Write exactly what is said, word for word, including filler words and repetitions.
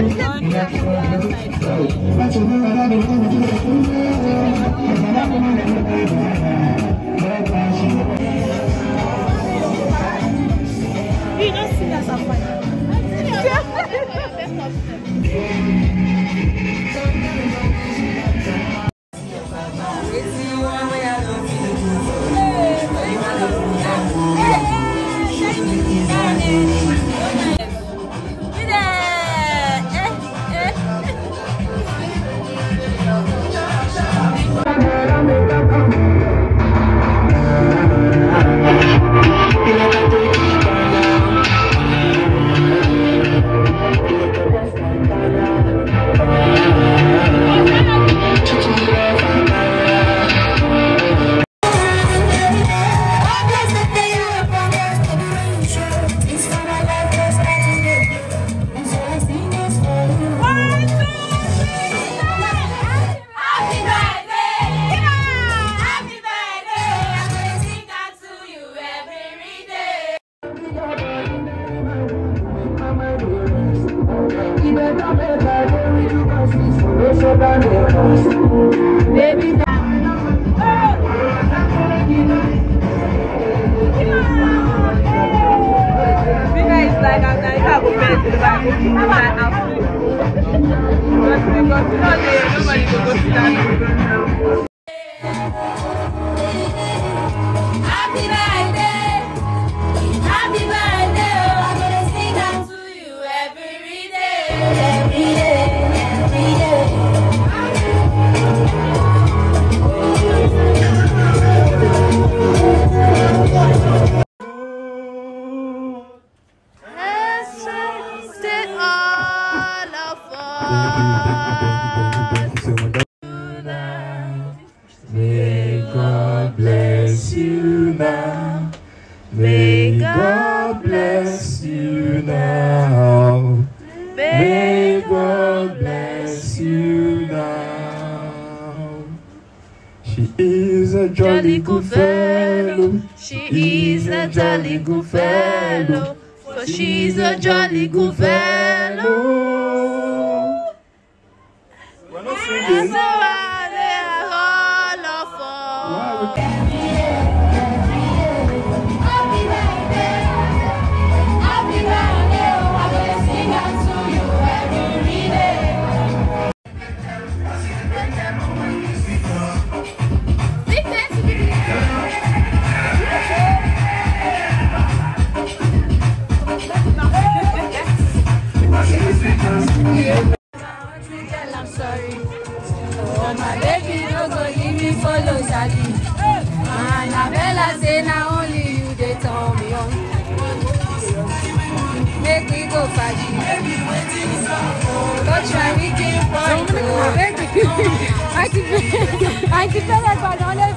You don't see us are fine. Baby, Vina is like I'm like I go bed to the back. I'm like I'm free. But because you know nobody go go sit down. Happy birthday, happy birthday, oh, I'm gonna sing that to you every day, every day, every day. May God bless you now. May God bless you now. May God bless you now. She is a jolly good fellow. She is a jolly good fellow. For she's a jolly good fellow. We're not singing. I'm sorry. Oh, my baby, don't go leave me follow Shadi. Annabella say now only you they tell me on. Make me go Faji. Go try me to point. I think I think like